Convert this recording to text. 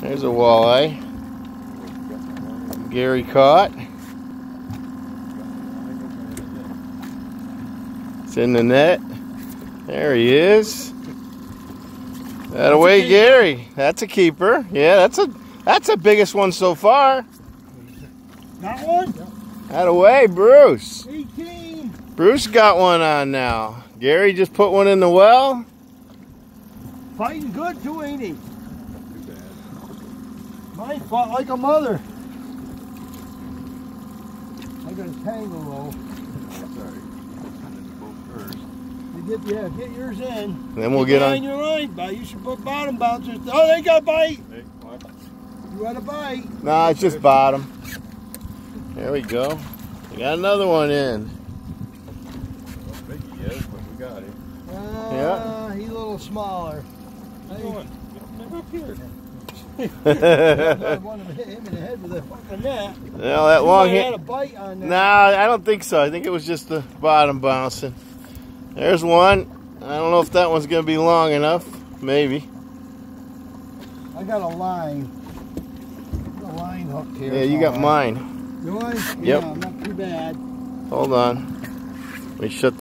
There's a walleye. Gary caught. It's in the net. There he is. That away, Gary. That's a keeper. Yeah, that's the biggest one so far. Got one? That away, Bruce. 18. Bruce got one on now. Gary just put one in the well. Fighting good too, ain't he? Mine fought like a mother. I got a tangle though. Get yours in. Then we'll get on your line, but you should put bottom bouncers. Oh, they got a bite. Hey, what? You got a bite. No, it's just bottom. There we go. We got another one in. Well, big he is, but we got him. Yeah. He's a little smaller. Come up here. I want to hit him in the head with a fucking net. Well, that long He hit. had a bite on there. Nah, I don't think so. I think it was just the bottom bouncing. There's one. I don't know if that one's going to be long enough. Maybe. I got a line. A line hooked here. Yeah, you got mine. You want? Yep. Yeah, not too bad. Hold on. Let me shut